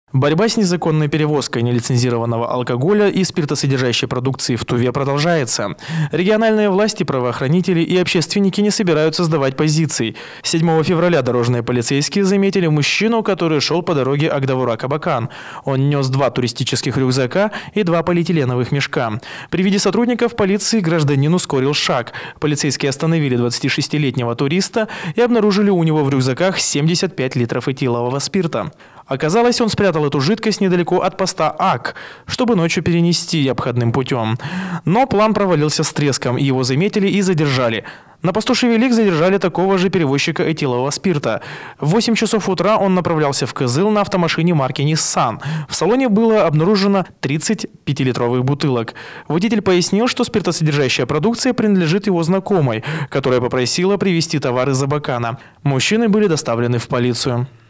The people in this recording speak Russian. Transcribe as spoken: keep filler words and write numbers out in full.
Борьба с незаконной перевозкой нелицензированного алкоголя и спиртосодержащей продукции в Туве продолжается. Региональные власти, правоохранители и общественники не собираются сдавать позиций. седьмого февраля дорожные полицейские заметили мужчину, который шел по дороге Агдавура-Кабакан. Он нес два туристических рюкзака и два полиэтиленовых мешка. При виде сотрудников полиции гражданин ускорил шаг. Полицейские остановили двадцатишестилетнего туриста и обнаружили у него в рюкзаках семьдесят пять литров этилового спирта. Оказалось, он спрятал эту жидкость недалеко от поста АК, чтобы ночью перенести обходным путем. Но план провалился с треском, его заметили и задержали. На посту Шевелик задержали такого же перевозчика этилового спирта. В восемь часов утра он направлялся в Кызыл на автомашине марки Nissan. В салоне было обнаружено тридцать пятилитровых бутылок. Водитель пояснил, что спиртосодержащая продукция принадлежит его знакомой, которая попросила привезти товар из Абакана. Мужчины были доставлены в полицию.